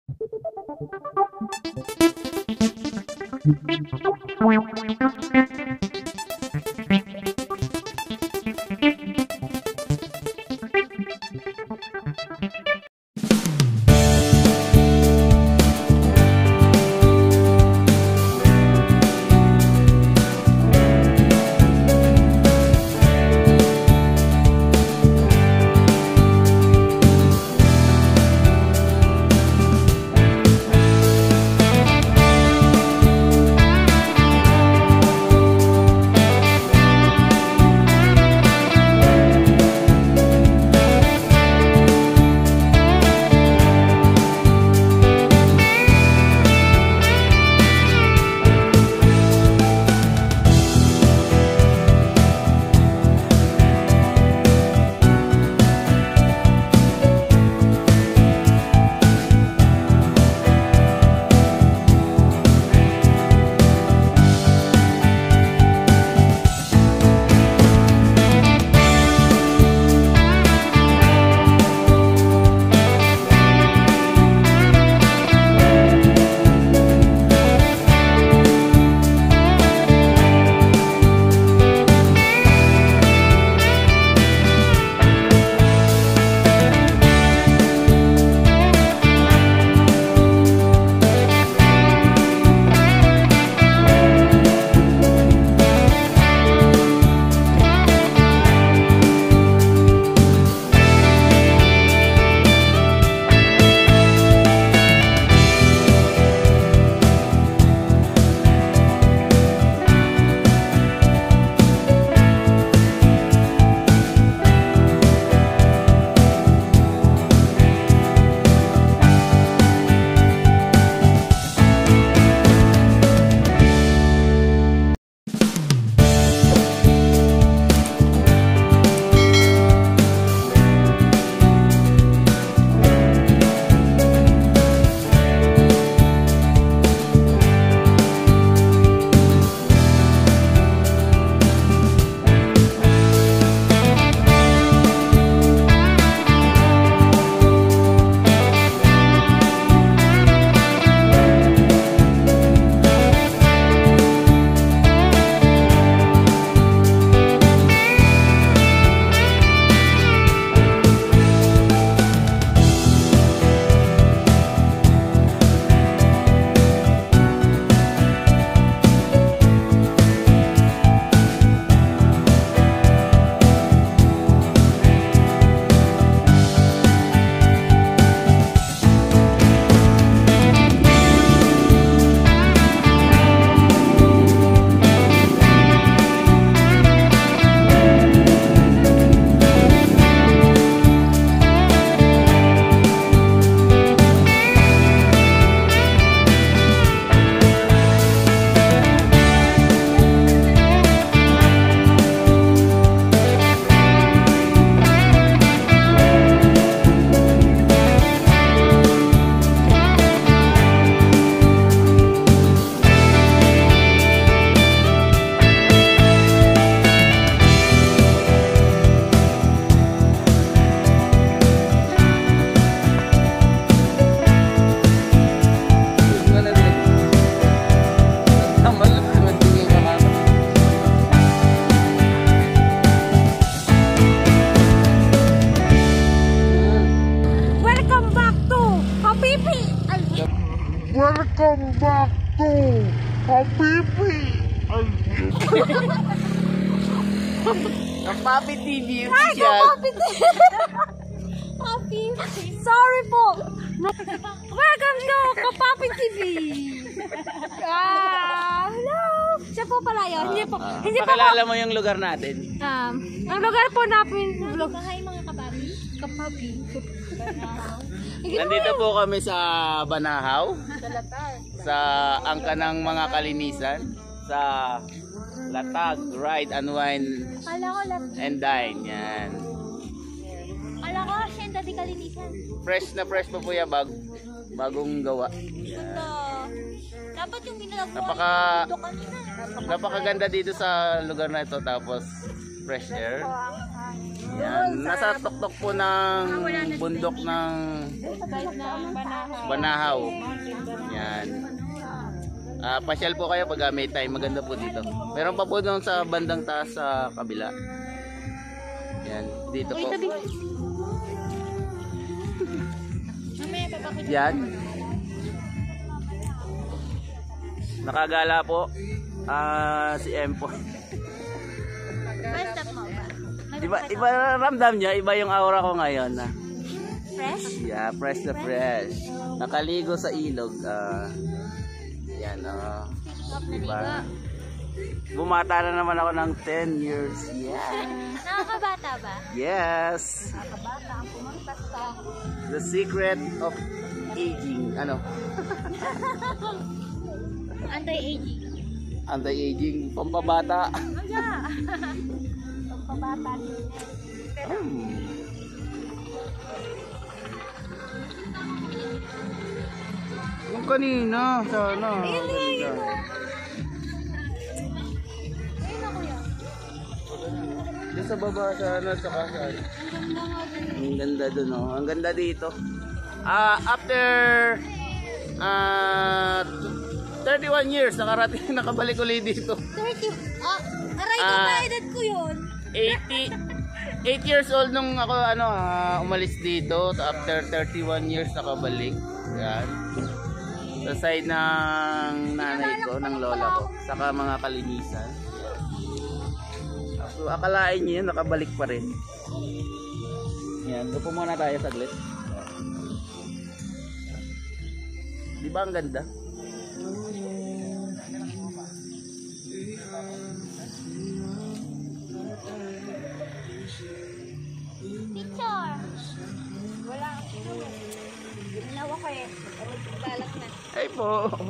Welcome back to Habibi. Kapapi TV yung Ay, Kapapi TV. Sorry po. Welcome to Kapapi TV. Hello. Siya po pala yun. Hindi po. Hindi po. Pakilala mo yung lugar natin. Ang lugar po namin. Hi mga kapapi. Kapapi. Nandito po kami sa Banahaw. Sa angka ng mga kalinisan. Sa Latag, Ride and Wine and Dine. Yan. Ala ko, Shenda di kalinisan. Fresh na fresh pa po yan. Bagong gawa. Yan. Dapat yung binalag mo. Napakaganda dito sa lugar na ito. Tapos fresh air. Yan, nasa tuktok po ng bundok ng Banahaw. Yan. Pasyal po kayo pag may time, maganda po dito. Meron pa po doon sa bandang taas sa kabila. Yan, dito po. Yan. Nakagala po si Empo. Iba ramdam niya, iba yung aura ko ngayon. Fresh? Yeah, fresh na fresh. Nakaligo sa ilog. Yan, diba? Bumata na naman ako ng 10 years. Yeah. Nakakabata ba? Yes. Nakabata ang pumunta sa The secret of aging. Ano? Anti-aging. Anti-aging. Pampabata. pagpabata niya. Yung kanina. Sana. Doon sa baba sana sa kasal. Ang ganda dun, oh. Ang ganda dito. After 31 years nakabalik ulit dito. 30. Aray ko, edad ko yun. 8 years old nung ako umalis dito. After 31 years nakabalik. Yan. Sa side ng nanay ko, ng lola ko, saka mga kalinisan. So akalain niyo yun, nakabalik pa rin. Yan, upo muna tayo saglit. Di ba ang ganda? Picture. Wala. Ginawa ko eh. Balak na. Ay po.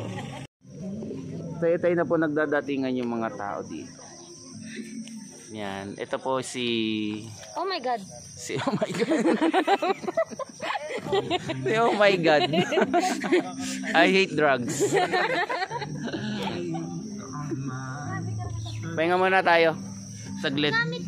Tayo na po nagdadatingan yung mga tao dito. Yan, ito po si Oh my God. oh my God. Oh my God. I hate drugs. Pahinga muna tayo. Saglit.